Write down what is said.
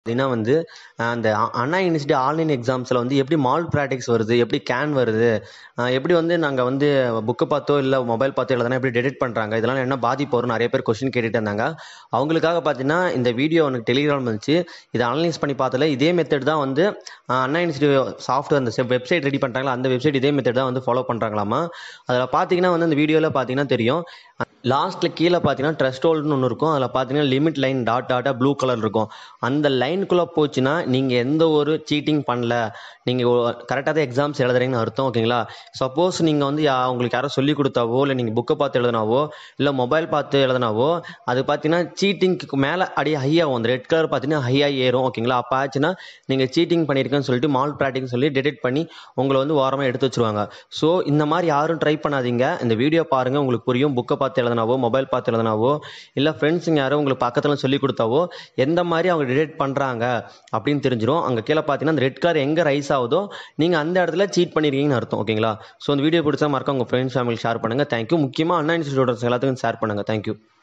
பார்த்தீங்கன்னா வந்து அந்த அண்ணா யூனிவர்சிட்டி ஆன்லைன் எக்ஸாம்ஸில் வந்து எப்படி மால் ப்ராக்டிக்ஸ் வருது, எப்படி கேன் வருது, எப்படி வந்து நாங்கள் வந்து புக்கை பார்த்தோ இல்லை மொபைல் பார்த்தோ எழுதுனா எப்படி டெடிட் பண்ணுறாங்க, இதெல்லாம் என்ன பாதிப்பு வரும் நிறைய பேர் கொஸ்டின் கேட்டுட்டு இருந்தாங்க. அவங்களுக்காக பார்த்தீங்கன்னா இந்த வீடியோ எனக்கு டெலிகிராம் வந்துச்சு. இதை அனலைஸ் பண்ணி பார்த்தல இதே மெத்தட் தான் வந்து அண்ணா யூனிவர்சிட்டி சாஃப்ட்வேர் அந்த வெப்சைட் ரெடி பண்ணுறாங்களா அந்த வெப்சைட் இதே மெத்தட் தான் வந்து ஃபாலோ பண்ணுறாங்களாமா. அதில் பார்த்தீங்கன்னா வந்து அந்த வீடியோவில் பார்த்தீங்கன்னா தெரியும். லாஸ்ட்டில் கீழே பார்த்தீங்கன்னா ட்ரெஸ்ட் ஹோல்டுன்னு ஒன்று இருக்கும். அதில் பார்த்தீங்கன்னா லிமிட் லைன் டாட்டாக ப்ளூ கலர் இருக்கும். அந்த லைனுக்குள்ளே போச்சுன்னா நீங்கள் எந்த ஒரு சீட்டிங் பண்ணல, நீங்கள் கரெக்டாக தான் எக்ஸாம்ஸ் எழுதுறீங்கன்னு அர்த்தம். ஓகேங்களா? சப்போஸ் நீங்கள் வந்து உங்களுக்கு யாரோ சொல்லி கொடுத்தாவோ இல்லை நீங்கள் புக்கை பார்த்து எழுதினாவோ இல்லை மொபைல் பார்த்து எழுதினாவோ அது பார்த்தீங்கன்னா சீட்டிங்க்கு மேலே அப்படியே ஹையாகும். அந்த ரெட் கலர் பார்த்தீங்கன்னா ஹையாக ஏறும். ஓகேங்களா? அப்போ ஆச்சுன்னா நீங்கள் சீட்டிங் பண்ணியிருக்கேன்னு சொல்லிட்டு மால் ப்ராக்டிக்னு சொல்லி டெடிட் பண்ணி உங்களை வந்து ஓரமாக எடுத்து வச்சுருவாங்க. ஸோ இந்த மாதிரி யாரும் ட்ரை பண்ணாதீங்க. இந்த வீடியோ பாருங்கள், உங்களுக்கு புரியும். புக்கை பார்த்து எழுதினாவோ மொபைல் பார்த்து எழுதினாவோ இல்லை ஃப்ரெண்ட்ஸுங்க யாரோ உங்களுக்கு பக்கத்தில் சொல்லி கொடுத்தாவோ எந்த மாதிரி அவங்க டிடெக்ட் பண்ணுறாங்க அப்படின்னு தெரிஞ்சிடும். அங்கே கீழே பார்த்தீங்கன்னா அந்த ரெட் கலர் எங்கே ரைஸ் ஆகுதோ நீங்கள் அந்த இடத்துல சீட் பண்ணியிருக்கீங்கன்னு அர்த்தம். ஓகேங்களா? ஸோ இந்த வீடியோ பிடிச்சா மறக்காம உங்கள் ஃப்ரெண்ட்ஸ் ஃபேமிலி ஷேர் பண்ணுங்கள். தேங்க்யூ. முக்கியமாக அண்ணா இன்ஸ்டியூட் எல்லாத்துக்கும் ஷேர் பண்ணுங்கள். தேங்க்யூ.